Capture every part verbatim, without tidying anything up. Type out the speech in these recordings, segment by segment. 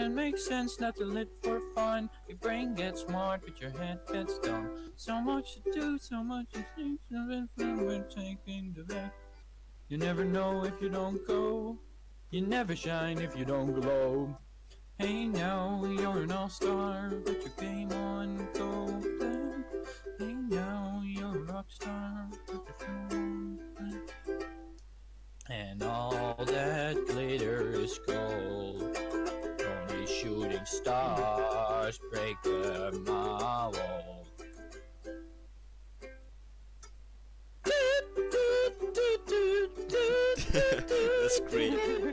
doesn't make sense not to live for fun. Your brain gets smart, but your head gets dumb. So much to do, so much to see, something we're taking the back. You never know if you don't go. You never shine if you don't glow. Hey now, you're an all-star, put your game on, go play. Hey now, you're a rock star, put your game on, play. And all that glitter is gold. Only shooting stars break the mold. That's great.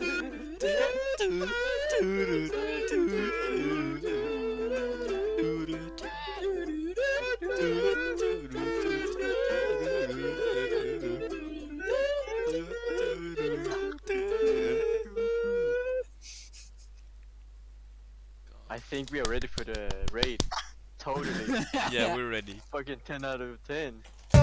I think we are ready for the raid. Totally. Yeah, we're ready. Fucking ten out of ten.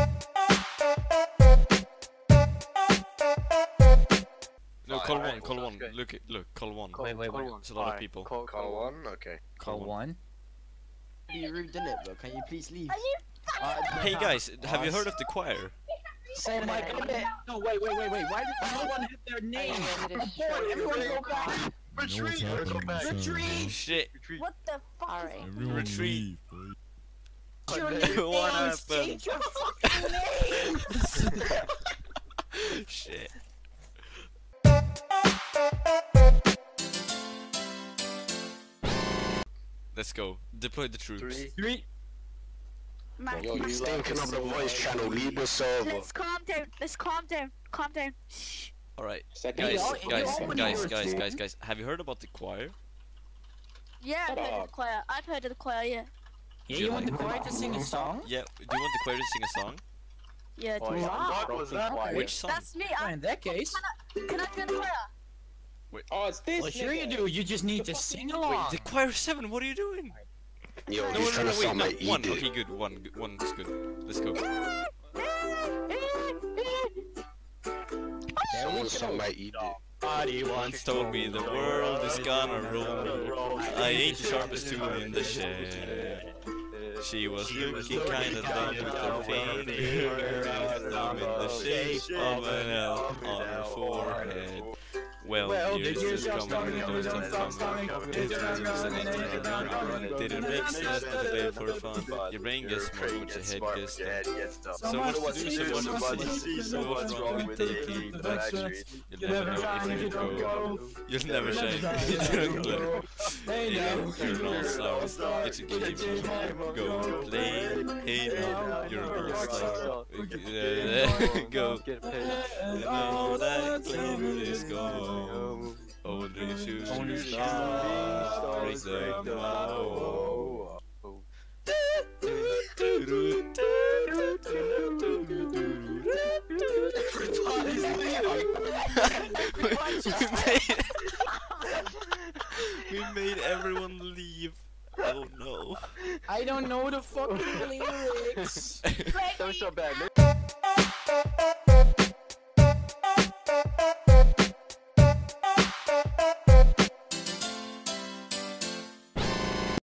No, Fine, call alright, one, call sounds one. good. Look, look, call one. Call, Wait, wait, call wait. one. It's a lot of Alright, people. Call, Call one, okay. Call one. Be rude, innit, bro? Can you please leave? Hey guys, have you heard of the choir? Oh my god! No, wait, wait, wait, wait. Why did no one hit their name? Abort! Everyone go back! Retreat! Go back. Retreat! Shit. Retreat. What the fuck? Alright. Is Everyone Retreat. leave, Your What names! happened? Take your fucking names! Shit. Let's go. Deploy the troops. Three. Three. Max, Yo, you Max, stinking up the voice channel, leave the server. let's calm down. Let's calm down. Calm down. Shh. Alright. Second Guys, all- guys, all when guys, you were guys, two. guys, guys. Have you heard about the choir? Yeah, I've Shut heard of up. the choir. I've heard of the choir. Yeah. Yeah, you want the choir to sing a song? Yeah. Do you want the choir to sing a song? Yeah. Oh, do- yeah. Wow. What was that? Okay. Which song? That's me. Well, I, in that case, can I join the choir? Oh, it's this. well, sure you do. You just need to sing along. Wait, the choir seven. What are you doing? Yo, No, he's no, trying no, to wait, sound no, like one. Edith. Okay, good. One, good. One is good. Let's go. Someone sound like Edith. Somebody once told me the world is gonna roll. I ain't the sharpest tool in the shed. She was looking kinda dumb with her finger, thumb in the shape of an L on her forehead. Well, years is coming, and those things coming. Didn't make sense to play for fun. Your brain gets smart, but your head gets dumb. So much to do, so much to see, so what's wrong with taking the back street? You'll never know if you don't go. You'll never shine if you don't glow. Hey now, you're an all-star. It's a game, go play. Hey now, you're an all-star. Go. Get paid. And all that glitter is gold. Only shooting stars break the mold. We made everyone leave. Oh no. I don't know the fucking lyrics. That was so bad.